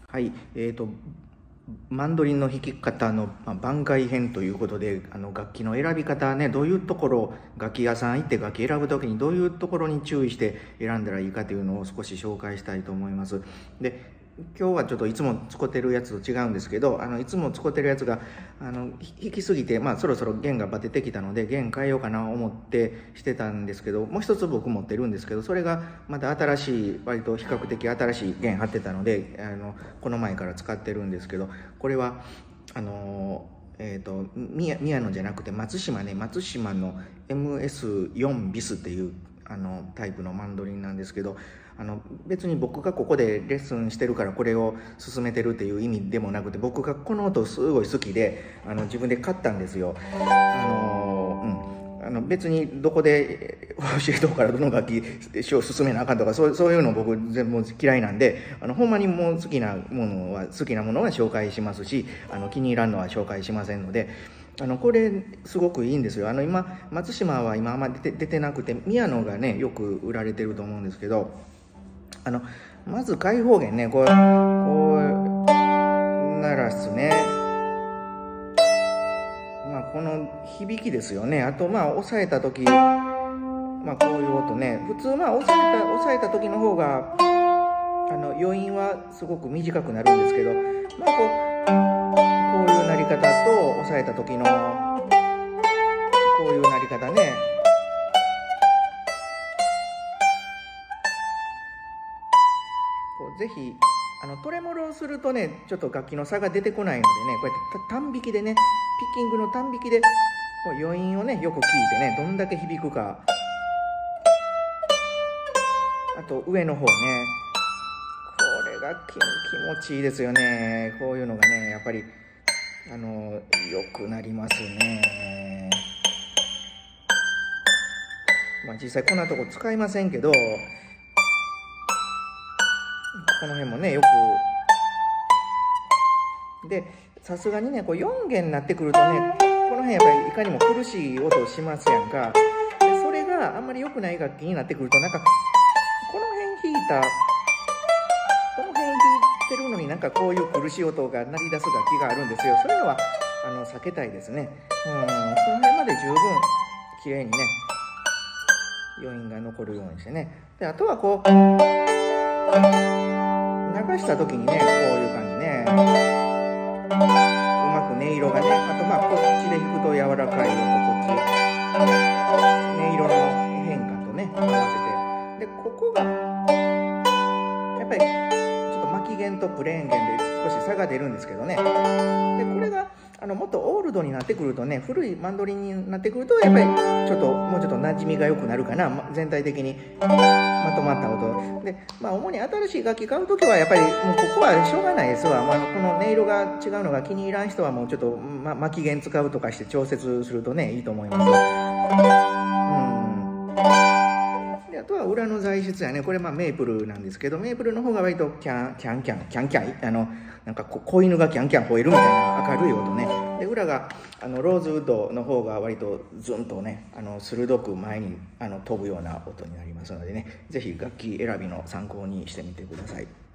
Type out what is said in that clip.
はい、マンドリンの弾き方の番外編ということで、楽器の選び方ね、どういうところ、楽器屋さん行って楽器選ぶときにどういうところに注意して選んだらいいかというのを少し紹介したいと思います。で、今日はちょっといつも使ってるやつと違うんですけど、いつも使ってるやつが弾きすぎて、そろそろ弦がバテてきたので弦変えようかな思ってしてたんですけど、もう一つ僕持ってるんですけど、それがまた新しい、割と比較的新しい弦張ってたので、この前から使ってるんですけど、これは宮野じゃなくて松島ね、松島の MS4 ビスっていうタイプのマンドリンなんですけど、別に僕がここでレッスンしてるからこれを勧めてるっていう意味でもなくて、僕がこの音すごい好きで自分で買ったんですよ。別にどこで教えとくからどの楽器を勧めなあかんとか、そういうの僕全部嫌いなんで、ほんまにもう好きなものは紹介しますし、気に入らんのは紹介しませんので、これすごくいいんですよ。今松島は今あんま出てなくて、宮野がねよく売られてると思うんですけど、まず開放弦ね、こう鳴らすね、この響きですよね。あと押さえた時、こういう音ね、普通押さえた時の方が余韻はすごく短くなるんですけど、こういう鳴り方と押さえた時のこういう鳴り方ね、ぜひトレモロをするとね、ちょっと楽器の差が出てこないのでね、こうやって単弾きでね、ピッキングの単弾きで余韻をねよく聞いてね、どんだけ響くか。あと上の方ね、これが気持ちいいですよね。こういうのがねやっぱり良くなりますね。実際こんなとこ使いませんけど、この辺もねよくで、さすがにねこう4弦になってくるとね、この辺やっぱりいかにも苦しい音をしますやんか。でそれがあんまり良くない楽器になってくると、なんかこの辺弾いてるのになんかこういう苦しい音が鳴り出す楽器があるんですよ。そういうのは避けたいですね。その辺まで十分綺麗にね余韻が残るようにしてね。であとはこう流した時にね、こういう感じね、うまく音色がね、あとこっちで弾くと柔らかい音、こっち音色の変化とね合わせて、でここがやっぱりちょっと巻き弦とプレーン弦で少し差が出るんですけどね。でこれがもっとオールドになってくるとね、古いマンドリンになってくるとやっぱりもうちょっと馴染みが良くなるかな、全体的にまとまった音で、主に新しい楽器買う時はやっぱりもうここはしょうがないですわ。この音色が違うのが気に入らん人はもうちょっと、巻き弦使うとかして調節するとねいいと思います。であとは裏の材質やね、これメープルなんですけど、メープルの方が割とキャンキャンなんか子犬がキャンキャン吠えるみたいな明るい音ね。で裏がローズウッドの方が割とズンとね鋭く前に飛ぶような音になりますのでね、是非楽器選びの参考にしてみてください。